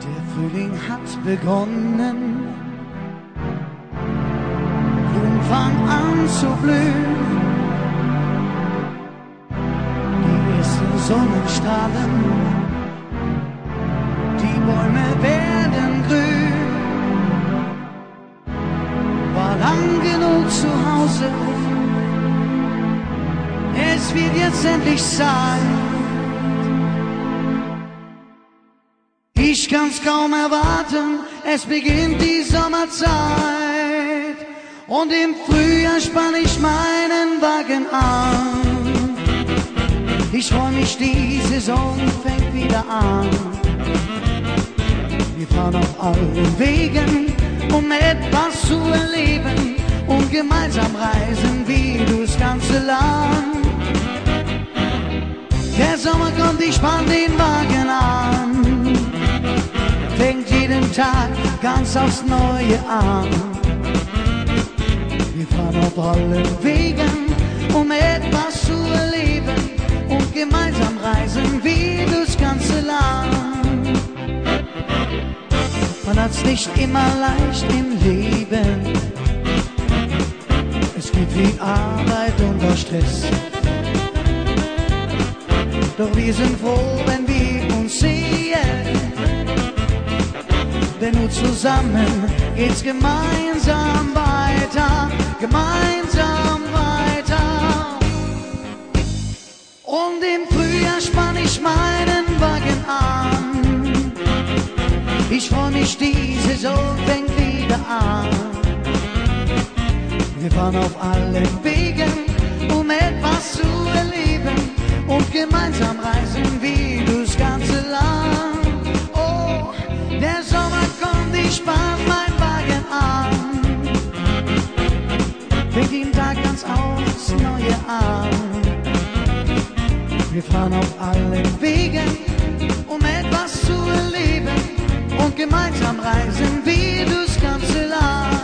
Der Frühling hat begonnen, Blumen fangen an zu blühen, die ersten Sonnenstrahlen, die Bäume werden grün. War lang genug zu Hause, es wird jetzt endlich Zeit. Ich kann's kaum erwarten, es beginnt die Sommerzeit. Und im Frühjahr spann ich meinen Wagen an. Ich freu mich, die Saison fängt wieder an. Wir fahren auf allen Wegen, um etwas zu erleben und gemeinsam reisen wie durchs ganze Land. Der Sommer kommt, ich spann den Wagen an. Fängt jeden Tag ganz aufs Neue an. Wir fahren auf allen Wegen, um etwas zu erleben und gemeinsam reisen wie durchs ganze Land. Man hat's nicht immer leicht im Leben, es gibt viel Arbeit und auch Stress. Doch wir sind froh, wenn wir uns sehen, denn nur zusammen geht's gemeinsam weiter, gemeinsam weiter. Und im Frühjahr spann ich meinen Wagen an. Ich freu mich, die Saison fängt wieder an. Wir fahren auf allen Wegen, um etwas zu erleben und gemeinsam reisen wie durchs ganze Land. Oh, der Sommer kommt, ich spann mein Wagen an. Fängt jeden Tag ganz aufs Neue an. Wir fahren auf allen Wegen, um etwas zu erleben und gemeinsam reisen wie durchs ganze Land.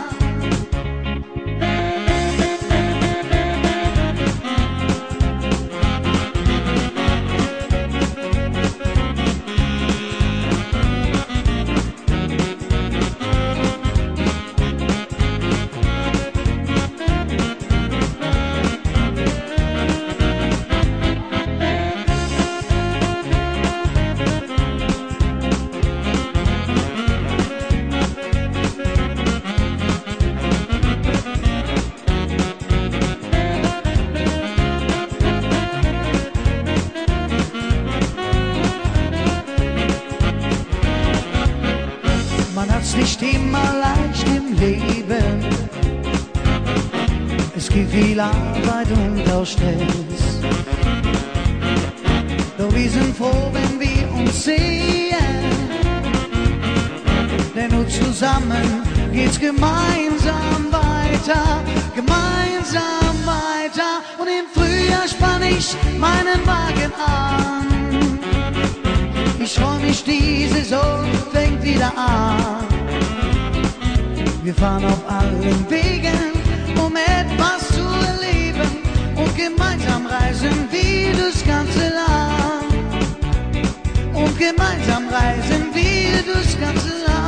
Man hat's nicht immer leicht im Leben, es gibt viel Arbeit und auch Stress. Doch wir sind froh, wenn wir uns sehen, denn nur zusammen geht's gemeinsam weiter, gemeinsam weiter. Und im Frühjahr spann ich meinen Wagen an. Ich freu mich, die Saison fängt wieder an. Wir fahren auf allen Wegen, um etwas zu erleben und gemeinsam reisen wie durchs ganze Land. Und gemeinsam reisen wir durchs ganze Land.